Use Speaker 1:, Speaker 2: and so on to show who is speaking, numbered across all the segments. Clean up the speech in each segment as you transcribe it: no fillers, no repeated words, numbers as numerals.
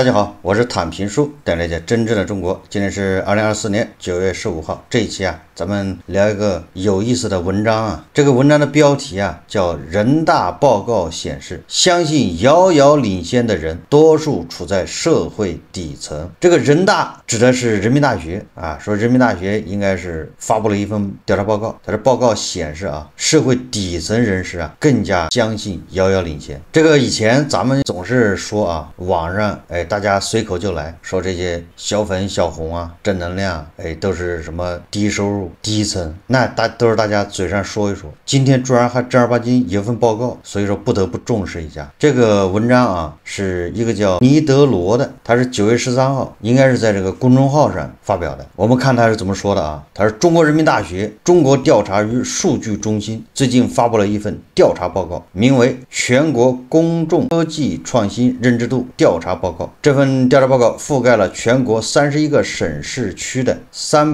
Speaker 1: 大家好，我是坦平叔，带来一讲真正的中国。今天是2024年9月15号，这一期咱们聊一个有意思的文章这个文章的标题叫人大报告显示，相信遥遥领先的人多数处在社会底层。这个人大指的是人民大学说人民大学应该是发布了一份调查报告，它的报告显示社会底层人士更加相信遥遥领先。这个以前咱们总是说网上大家随口就来说这些小粉小红正能量都是什么低收入低层，那都是大家嘴上说一说，今天居然还正儿八经有份报告，所以说不得不重视一下。这个文章是一个叫尼德罗的，他是9月13号应该是在这个公众号上发表的。我们看他是怎么说的他是中国人民大学中国调查与数据中心最近发布了一份调查报告，名为全国公众科技创新认知度调查报告。这份调查报告覆盖了全国31个省市区的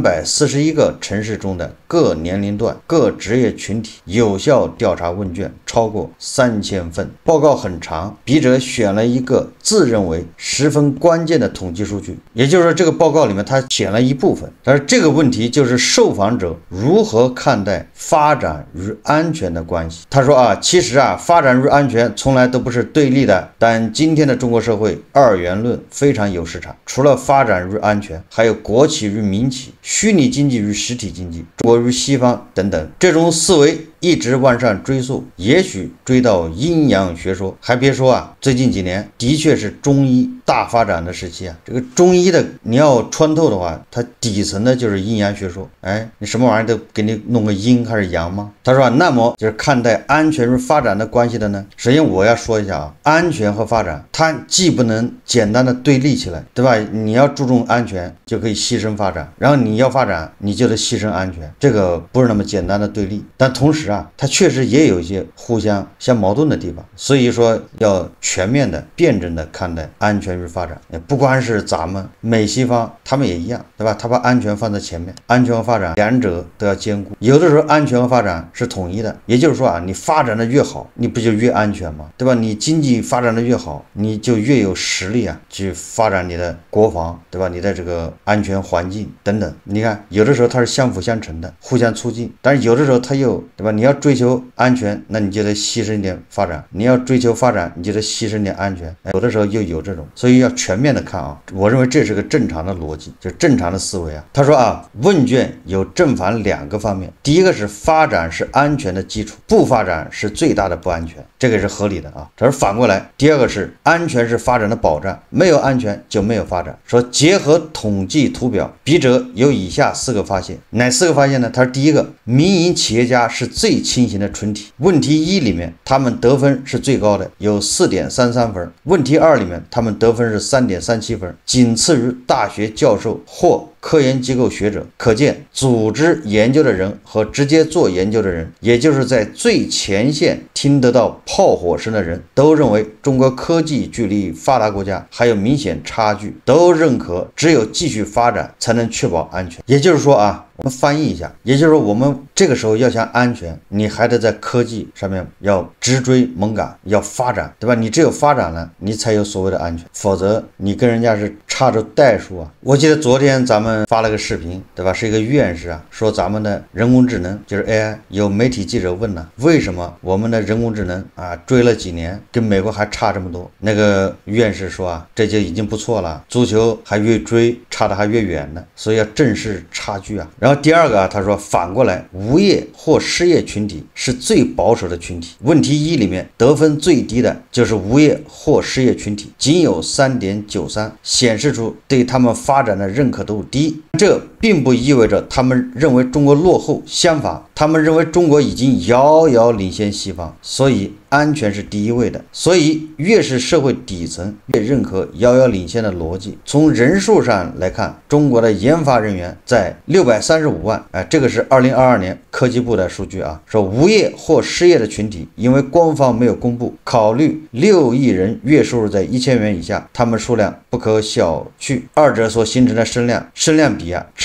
Speaker 1: 341个城市中的各年龄段、各职业群体，有效调查问卷超过3000份。报告很长，笔者选了一个自认为十分关键的统计数据，也就是说这个报告里面他选了一部分，但是这个问题就是受访者如何看待发展与安全的关系。他说其实发展与安全从来都不是对立的，但今天的中国社会二元论非常有市场，除了发展与安全，还有国企与民企、虚拟经济与实体经济、中国与西方等等。这种思维一直往上追溯，也许追到阴阳学说。还别说最近几年的确是中医大发展的时期这个中医的你要穿透的话，它底层的就是阴阳学说。你什么玩意都给你弄个阴还是阳吗？他说那么就是看待安全与发展的关系的呢？首先我要说一下安全和发展它既不能简单的对立起来，对吧？你要注重安全就可以牺牲发展，然后你要发展你就得牺牲安全，这个不是那么简单的对立。但同时它确实也有一些互相相矛盾的地方，所以说要全面的辩证的看待安全与发展。不光是咱们美西方他们也一样，对吧？他把安全放在前面，安全和发展两者都要兼顾。有的时候安全和发展是统一的，也就是说你发展的越好，你不就越安全吗？对吧？你经济发展的越好，你就越有实力去发展你的国防，对吧？你的这个安全环境等等。你看有的时候它是相辅相成的，互相促进，但是有的时候它又对吧？你要追求安全，那你就得牺牲一点发展；你要追求发展，你就得牺牲点安全。有的时候又有这种，所以要全面的看我认为这是个正常的逻辑，就是正常的思维他说问卷有正反两个方面，第一个是发展是安全的基础，不发展是最大的不安全，这个是合理的这是反过来，第二个是安全是发展的保障，没有安全就没有发展。说结合统计图表，笔者有以下4个发现。哪4个发现呢？他说第一个，民营企业家是最清醒的群体。问题1里面他们得分是最高的，有 4.33 分。问题2里面他们得分是 3.37 分，仅次于大学教授或科研机构学者。可见组织研究的人和直接做研究的人，也就是在最前线听得到炮火声的人，都认为中国科技距离发达国家还有明显差距，都认可只有继续发展才能确保安全。也就是说我们翻译一下，也就是说我们这个时候要想安全，你还得在科技上面要直追猛赶，要发展，对吧？你只有发展了，你才有所谓的安全，否则你跟人家是差着代数我记得昨天咱们发了个视频，对吧？是一个院士说咱们的人工智能就是 AI， 有媒体记者问为什么我们的人工智能追了几年跟美国还差这么多？那个院士说这就已经不错了，足球还越追差的还越远呢，所以要正视差距然后第二个他说反过来，无业或失业群体是最保守的群体。问题1里面得分最低的就是无业或失业群体，仅有 3.93， 显示出对他们发展的认可度低。这并不意味着他们认为中国落后，相反，他们认为中国已经遥遥领先西方，所以安全是第一位的。所以越是社会底层越认可遥遥领先的逻辑。从人数上来看，中国的研发人员在635万，这个是2022年科技部的数据说无业或失业的群体，因为官方没有公布，考虑6亿人月收入在1000元以下，他们数量不可小觑，二者所形成的声量比差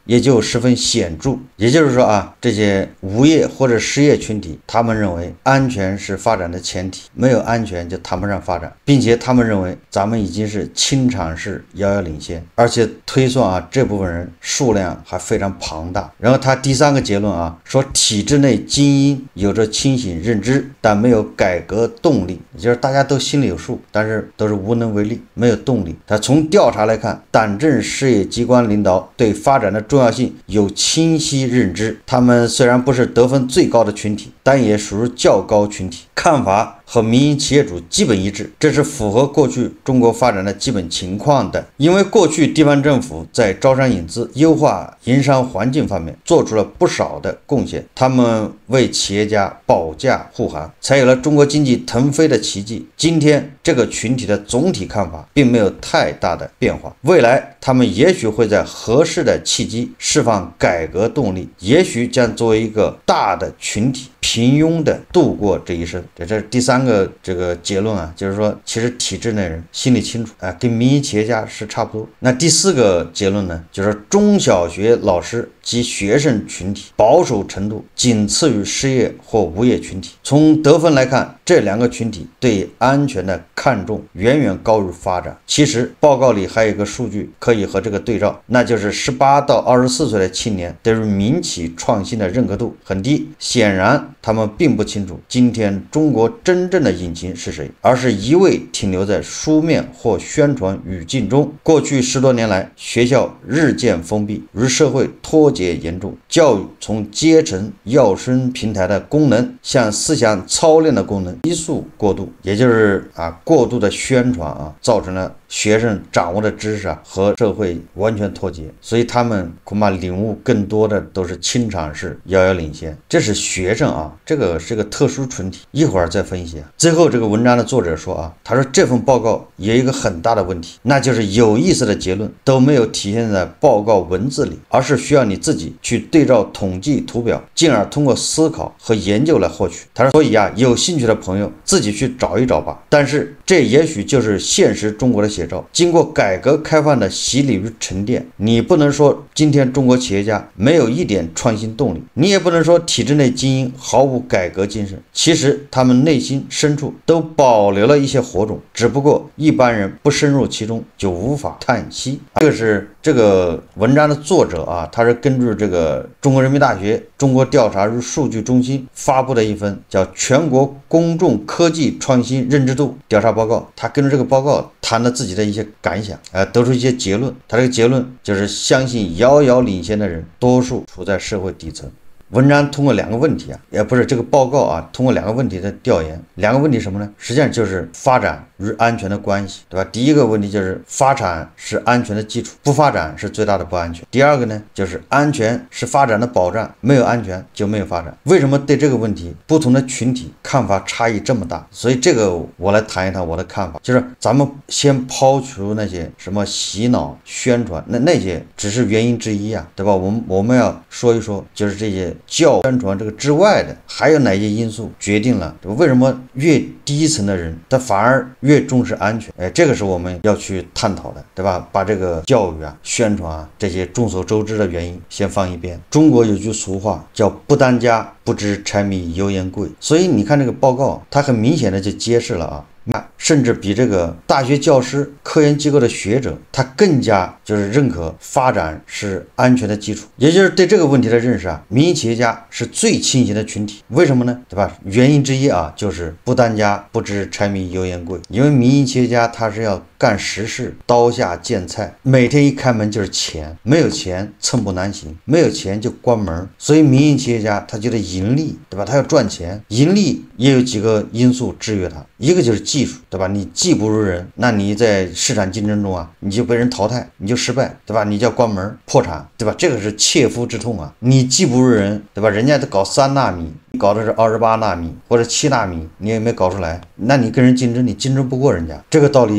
Speaker 1: 也就十分显著。也就是说啊，这些无业或者失业群体，他们认为安全是发展的前提，没有安全就谈不上发展，并且他们认为咱们已经是清场式遥遥领先，而且推算啊，这部分人数量还非常庞大。然后他第三个结论啊，说体制内精英有着清醒认知，但没有改革动力，也就是大家都心里有数，但是都是无能为力，没有动力。他从调查来看，党政事业机关领导对发展的重要性有清晰认知，他们虽然不是得分最高的群体，但也属于较高群体，看法和民营企业主基本一致，这是符合过去中国发展的基本情况的。因为过去地方政府在招商引资、优化营商环境方面做出了不少的贡献，他们为企业家保驾护航，才有了中国经济腾飞的奇迹。今天这个群体的总体看法并没有太大的变化，未来他们也许会在合适的契机释放改革动力，也许将作为一个大的群体平庸的度过这一生。这是第三个这个结论啊，就是说其实体制内人心里清楚啊，跟民营企业家是差不多。那第四个结论呢，就是中小学老师及学生群体保守程度仅次于失业或无业群体。从得分来看，这两个群体对安全的看重远远高于发展。其实报告里还有一个数据可以和这个对照，那就是18到24岁的青年对于民企创新的认可度很低。显然他们并不清楚今天中国真正的引擎是谁，而是一味停留在书面或宣传语境中。过去10多年来，学校日渐封闭，与社会脱节严重，教育从阶层跃升平台的功能向思想操练的功能急速过渡，也就是过度的宣传造成了学生掌握的知识和社会完全脱节，所以他们恐怕领悟更多的都是清场式遥遥领先。这是学生这个是个特殊群体，一会儿再分析。最后这个文章的作者说他说这份报告有一个很大的问题，那就是有意思的结论都没有体现在报告文字里，而是需要你自己去对照统计图表，进而通过思考和研究来获取。他说所以有兴趣的朋友自己去找一找吧。但是这也许就是现实中国的写照，经过改革开放的洗礼与沉淀，你不能说今天中国企业家没有一点创新动力，你也不能说体制内精英毫无改革精神。其实他们内心深处都保留了一些火种，只不过一般人不深入其中就无法叹息。这个是这个文章的作者他是根据这个中国人民大学中国调查与数据中心发布的一份叫《全国公众科技创新认知度调查报告》，他根据这个报告谈了自己的一些感想，得出一些结论。他这个结论就是相信遥遥领先的人多数处在社会底层。文章通过两个问题也不是这个报告通过两个问题的调研。两个问题什么呢？实际上就是发展与安全的关系，对吧？第一个问题就是发展是安全的基础，不发展是最大的不安全。第二个呢，就是安全是发展的保障，没有安全就没有发展。为什么对这个问题不同的群体看法差异这么大？所以这个我来谈一谈我的看法，就是咱们先抛除那些什么洗脑宣传，那些只是原因之一对吧？我们要说一说，就是这些宣传这个之外的还有哪些因素决定了为什么越低层的人他反而越重视安全。这个是我们要去探讨的，对吧？把这个教育宣传这些众所周知的原因先放一边。中国有句俗话叫不当家不知柴米油盐贵，所以你看这个报告它很明显的就揭示了甚至比这个大学教师、科研机构的学者他更加就是认可发展是安全的基础。也就是对这个问题的认识民营企业家是最清醒的群体。为什么呢？对吧？原因之一就是不当家不知柴米油盐贵。因为民营企业家他是要干实事，刀下见菜，每天一开门就是钱，没有钱寸步难行，没有钱就关门。所以民营企业家他觉得盈利，对吧？他要赚钱，盈利也有几个因素制约他，一个就是技术，对吧？你技不如人，那你在市场竞争中你就被人淘汰，你就失败，对吧？你就要关门破产，对吧？这个是切肤之痛你技不如人，对吧？人家都搞3纳米，你搞的是28纳米或者7纳米，你也没搞出来，那你跟人竞争，你竞争不过人家。这个道理非常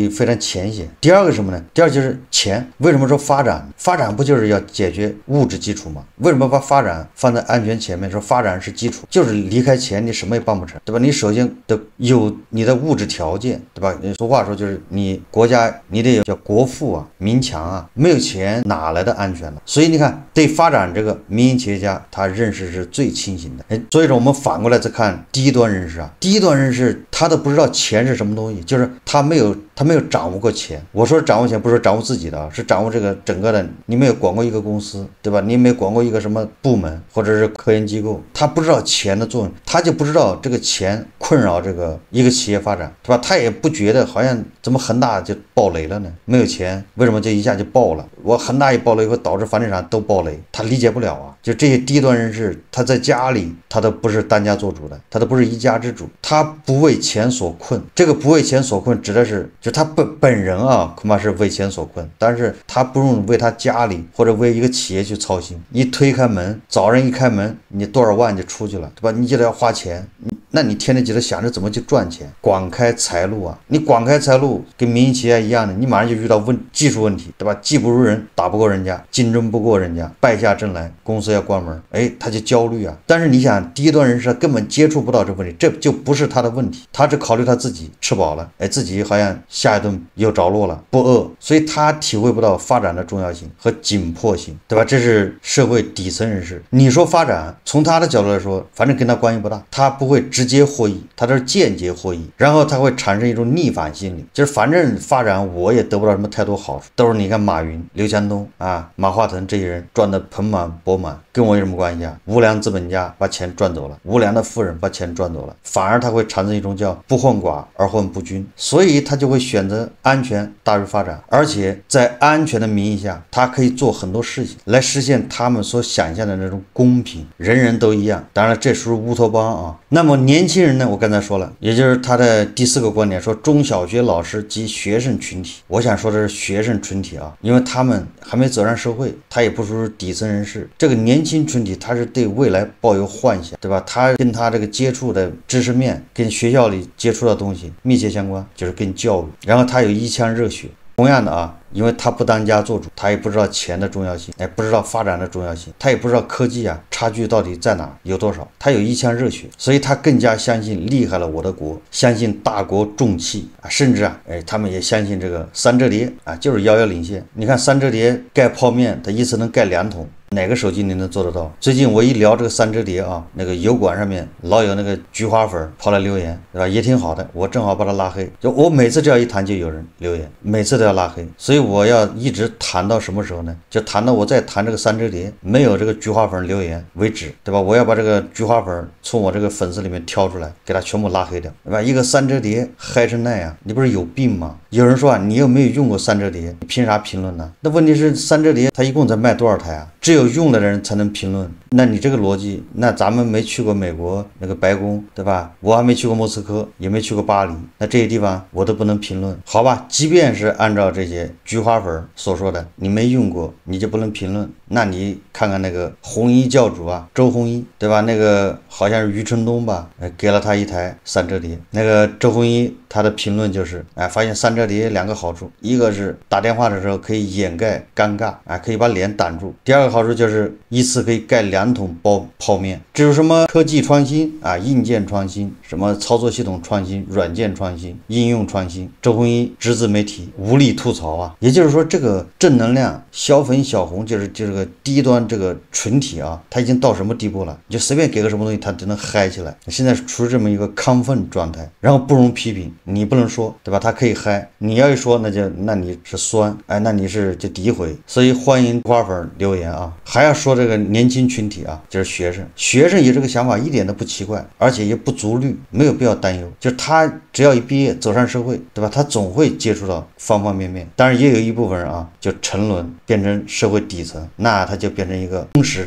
Speaker 1: 浅显。第二个什么呢？第二就是钱。为什么说发展？发展不就是要解决物质基础吗？为什么把发展放在安全前面？说发展是基础，就是离开钱你什么也办不成，对吧？你首先得有你的物质条件，对吧？俗话说就是你国家你得有叫国富啊，民强啊，没有钱哪来的安全呢？所以你看，对发展这个民营企业家他认识是最清醒的。所以说我们反过来再看低端人士啊，低端人士他都不知道钱是什么东西，就是他没有掌握过钱。我说掌握钱不是掌握自己的啊，是掌握这个整个的。你没有管过一个公司，对吧？你没有管过一个什么部门或者是科研机构，他不知道钱的作用，他就不知道这个钱困扰这个一个企业发展，对吧？他也不觉得好像怎么恒大就爆雷了呢？没有钱为什么就一下就爆了？我恒大一爆雷以后导致房地产都爆雷，他理解不了啊。就这些低端人士，他在家里他都不是单家做主的，他都不是一家之主，他不为钱所困。这个不为钱所困指的是就他本人啊，恐怕是为钱所困，但是他不用为他家里或者为一个企业去操心。一推开门，早上一开门，你多少万就出去了，对吧？你记得要花钱，那你天天记得想着怎么去赚钱，广开财路啊！你广开财路跟民营企业一样的，你马上就遇到技术问题，对吧？技不如人，打不过人家，竞争不过人家，败下阵来，公司要关门，他就焦虑啊。但是你想，低端人士根本接触不到这个问题，这就不是他的问题，他只考虑他自己吃饱了，自己好像下一顿有着落了，不饿，所以他体会不到发展的重要性和紧迫性，对吧？这是社会底层人士。你说发展，从他的角度来说，反正跟他关系不大，他不会直接获益，他这是间接获益，然后他会产生一种逆反心理，就是反正发展我也得不到什么太多好处，都是你看马云、刘强东啊、马化腾这些人赚得盆满钵满，跟我有什么关系啊？无良资本家把钱赚走了，无良的富人把钱赚走了，反而他会产生一种叫不患寡而患不均，所以他就会选择安全大于发展，而且在安全的名义下，他可以做很多事情来实现他们所想象的那种公平，人人都一样。当然这属于乌托邦啊。那么年轻人呢，我刚才说了，也就是他的第四个观点，说中小学老师及学生群体。我想说的是学生群体啊，因为他们还没走上社会，他也不属于底层人士。这个年轻群体他是对未来抱有幻想，对吧？他跟他这个接触的知识面跟学校里接触的东西密切相关，就是跟教育，然后他有一腔热血。同样的啊，因为他不当家做主，他也不知道钱的重要性，不知道发展的重要性，他也不知道科技啊差距到底在哪有多少，他有一腔热血，所以他更加相信厉害了我的国，相信大国重器啊，甚至他们也相信这个三折叠啊，就是遥遥领先。你看三折叠盖泡面，它一次能盖2桶。哪个手机你能做得到？最近我一聊这个三折叠啊，那个油管上面老有那个菊花粉跑来留言，对吧？也挺好的，我正好把他拉黑。就我每次只要一谈就有人留言，每次都要拉黑，所以我要一直谈到什么时候呢？就谈到我再谈这个三折叠没有这个菊花粉留言为止，对吧？我要把这个菊花粉从我这个粉丝里面挑出来，给他全部拉黑掉，对吧？一个三折叠嗨成那样，你不是有病吗？有人说你又没有用过三折叠，你凭啥评论呢？那问题是三折叠它一共才卖多少台啊？只有用的人才能评论，那你这个逻辑，那咱们没去过美国那个白宫，对吧？我还没去过莫斯科，也没去过巴黎，那这些地方我都不能评论，好吧？即便是按照这些菊花粉所说的，你没用过，你就不能评论，那你看看那个红衣教主啊，周鸿祎，对吧？那个好像是余承东吧，给了他一台三折叠，那个周鸿祎他的评论就是，发现三折叠2个好处，一个是打电话的时候可以掩盖尴尬，可以把脸挡住，第二个好处就是一次可以盖2桶泡面。这有什么科技创新啊，硬件创新，什么操作系统创新，软件创新，应用创新，周鸿祎只字没提，无力吐槽啊。也就是说，这个正能量小粉小红就是这个低端这个群体啊，他已经到什么地步了？你就随便给个什么东西，他就能嗨起来。现在处于这么一个亢奋状态，然后不容批评，你不能说，对吧？他可以嗨，你要一说，那你是酸，那你是就诋毁。所以欢迎花粉留言啊。还要说这个年轻群体啊，就是学生有这个想法一点都不奇怪，而且也不足虑，没有必要担忧。就他只要一毕业走上社会，对吧？他总会接触到方方面面。当然也有一部分人啊，就沉沦变成社会底层，那他就变成一个忠实的铁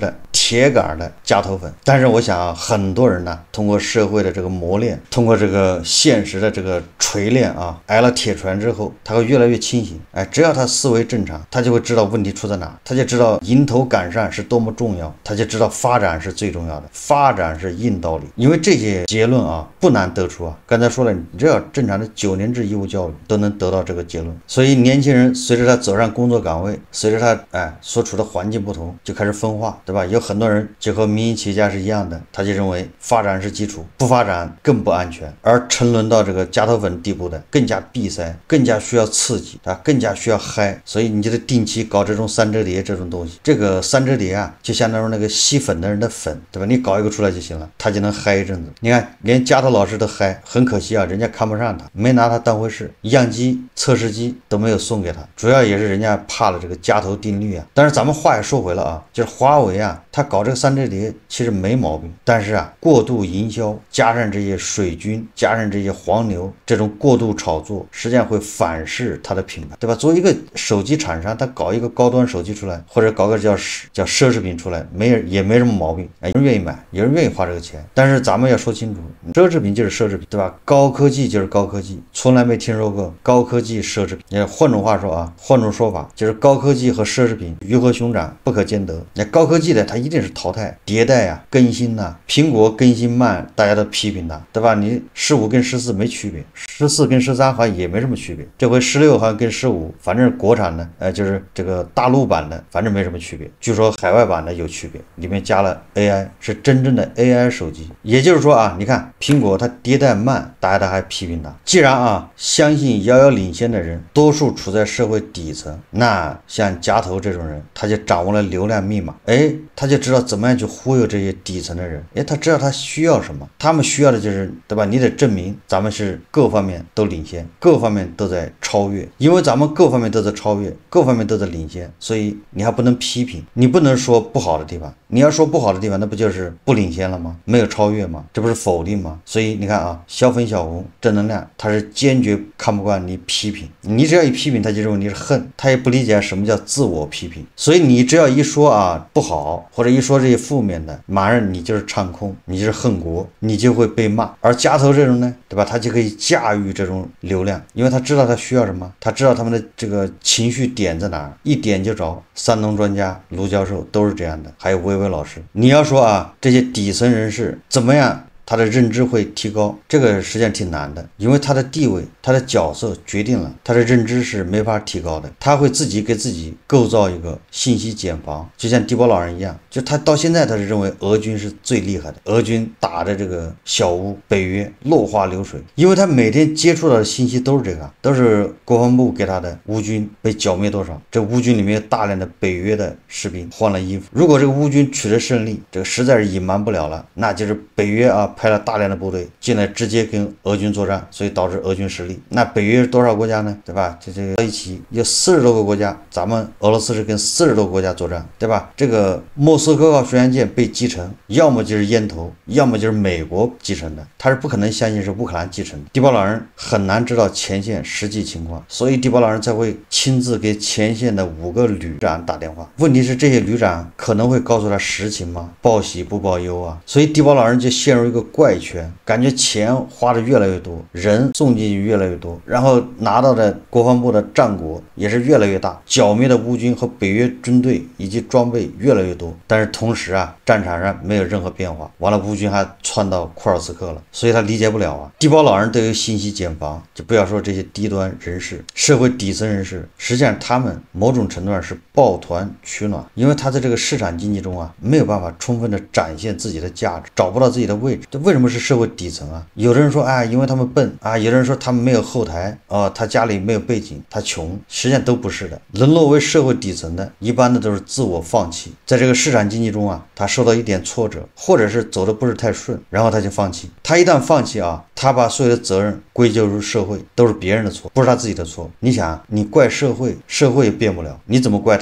Speaker 1: 铁杆的加头粉。但是我想啊，很多人呢，通过社会的这个磨练，通过这个现实的这个锤炼啊，挨了铁锤之后，他会越来越清醒。哎，只要他思维正常，他就会知道问题出在哪，他就知道迎头赶上是多么重要，他就知道发展是最重要的，发展是硬道理。因为这些结论啊不难得出啊，刚才说了，你只要正常的9年制义务教育都能得到这个结论。所以年轻人随着他走上工作岗位，随着他所处的环境不同，就开始分化，对吧？有很多人就和民营企业家是一样的，他就认为发展是基础，不发展更不安全。而沉沦到这个加头粉地步的，更加闭塞，更加需要刺激啊，更加需要嗨。所以你就得定期搞这种三折叠这种东西。这个三折叠啊，就相当于那个吸粉的人的粉，对吧？你搞一个出来就行了，他就能嗨一阵子。你看，连加头老师都嗨，很可惜啊，人家看不上他，没拿他当回事，样机、测试机都没有送给他，主要也是人家怕了这个加头定律啊。但是咱们话也说回了啊，就是华为啊，他搞这个三折叠其实没毛病，但是啊，过度营销加上这些水军，加上这些黄牛，这种过度炒作，实际上会反噬它的品牌，对吧？作为一个手机厂商，他搞一个高端手机出来，或者搞个叫奢侈品出来，也没什么毛病，有人愿意买，有人愿意花这个钱。但是咱们要说清楚，奢侈品就是奢侈品，对吧？高科技就是高科技，从来没听说过高科技奢侈品。换种话说啊，换种说法就是高科技和奢侈品鱼和熊掌不可兼得。那高科技的它一定是淘汰、迭代啊、更新呐。苹果更新慢，大家都批评它，对吧？你15跟14没区别，14跟13好像也没什么区别，这回16好像跟15，反正国产的，就是这个大陆版的，反正没什么区别。据说海外版的有区别，里面加了 AI， 是真正的 AI 手机。也就是说啊，你看苹果它迭代慢，大家都还批评它。既然啊，相信遥遥领先的人多数处在社会底层，那像夹头这种人，他就掌握了流量密码，他就知道怎么样去忽悠这些底层的人，他知道他需要什么，他们需要的就是，对吧？你得证明咱们是各方面都领先，各方面都在超越，因为咱们各方面都在超越，各方面都在领先，所以你还不能批评，你不能说不好的地方，你要说不好的地方，那不就是不领先了吗？没有超越吗？这不是否定吗？所以你看啊，小粉小红正能量，他是坚决看不惯你批评，你只要一批评，他就认为你是恨，他也不理解什么叫自我批评。所以你只要一说啊不好，或者一说这些负面的，马上你就是唱空，你就是恨国，你就会被骂。而夹头这种呢，对吧？他就可以驾驭这种流量，因为他知道他需要什么，他知道他们的这个情绪点在哪儿，一点就着。山东专家卢教授都是这样的，还有薇薇老师。你要说啊，这些底层人士怎么样他的认知会提高，这个实际上挺难的，因为他的地位、他的角色决定了他的认知是没法提高的，他会自己给自己构造一个信息茧房，就像地保老人一样，就他到现在他是认为俄军是最厉害的，俄军打的这个小乌、北约落花流水，因为他每天接触到的信息都是这个，都是国防部给他的乌军被剿灭多少，这乌军里面有大量的北约的士兵换了衣服，如果这个乌军取得胜利，这个实在是隐瞒不了了，那就是北约啊派了大量的部队进来直接跟俄军作战，所以导致俄军失利。那北约是多少国家呢？对吧？这一起有40多个国家，咱们俄罗斯是跟40多个国家作战，对吧？这个莫斯科号巡洋舰被击沉，要么就是烟头，要么就是美国击沉的，他是不可能相信是乌克兰击沉的。地保老人很难知道前线实际情况，所以地保老人才会亲自给前线的5个旅长打电话。问题是这些旅长可能会告诉他实情吗？报喜不报忧啊！所以地保老人就陷入一个怪圈，感觉钱花的越来越多，人送进去越来越多，然后拿到的国防部的战果也是越来越大，剿灭的乌军和北约军队以及装备越来越多，但是同时啊，战场上没有任何变化，完了乌军还窜到库尔斯克了，所以他理解不了啊。地保老人都有信息茧房，就不要说这些低端人士、社会底层人士，实际上他们某种程度上是抱团取暖，因为他在这个市场经济中啊，没有办法充分的展现自己的价值，找不到自己的位置。这为什么是社会底层啊？有的人说因为他们笨啊，有的人说他们没有后台他家里没有背景，他穷，实际上都不是的。沦落为社会底层的，一般的都是自我放弃，在这个市场经济中啊，他受到一点挫折，或者是走的不是太顺，然后他就放弃。他一旦放弃啊，他把所有的责任归咎于社会，都是别人的错，不是他自己的错。你想，你怪社会，社会也变不了，你怎么怪他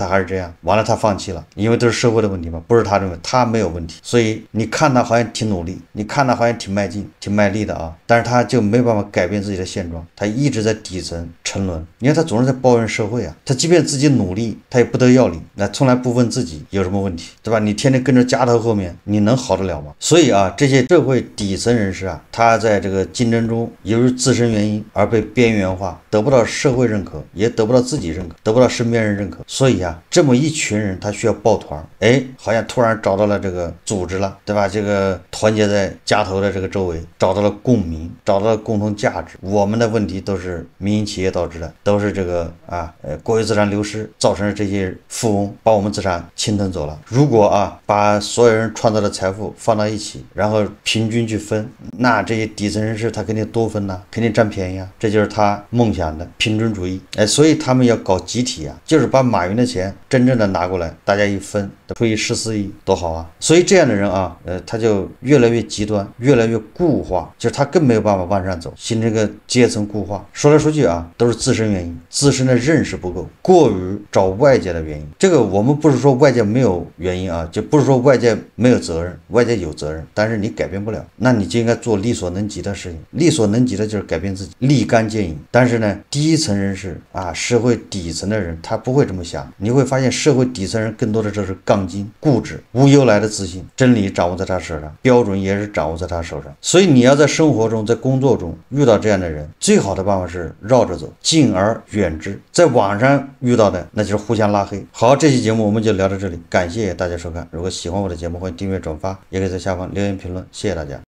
Speaker 1: 还是这样，完了他放弃了，因为都是社会的问题嘛，不是他认为他没有问题，所以你看他好像挺努力，你看他好像挺迈进、挺卖力的啊，但是他就没办法改变自己的现状，他一直在底层沉沦。你看他总是在抱怨社会啊，他即便自己努力，他也不得要领，那从来不问自己有什么问题，对吧？你天天跟着家头后面，你能好得了吗？所以啊，这些社会底层人士啊，他在这个竞争中由于自身原因而被边缘化，得不到社会认可，也得不到自己认可，得不到身边人认可。所以啊，这么一群人他需要抱团，哎，好像突然找到了这个组织了，对吧？这个团结在家头的这个周围，找到了共鸣，找到了共同价值。我们的问题都是民营企业导致的，都是这个国有资产流失造成了这些富翁把我们资产侵吞走了。如果把所有人创造的财富放到一起，然后平均去分，那这些底层人士他肯定多分呐，肯定占便宜啊，这就是他梦想的平均主义。所以他们要搞集体啊，就是把马云的钱真正的拿过来，大家一分，除以14亿，多好啊！所以这样的人啊，他就越来越极端，越来越固化，就是他更没有办法往上走，形成一个阶层固化。说来说去啊，都是自身原因，自身的认识不够，过于找外界的原因。这个我们不是说外界没有原因啊，就不是说外界没有责任，外界有责任，但是你改变不了，那你就应该做力所能及的事情。力所能及的就是改变自己，立竿见影。但是呢，低层人士啊，社会底层的人他不会这么想。你会发现社会底层人更多的就是杠精、固执、无由来的自信，真理掌握在他手上，标准也是掌握在他手上。所以你要在生活中、在工作中遇到这样的人，最好的办法是绕着走，敬而远之。在网上遇到的那就是互相拉黑。好，这期节目我们就聊到这里，感谢大家收看。如果喜欢我的节目，欢迎订阅、转发，也可以在下方留言评论。谢谢大家。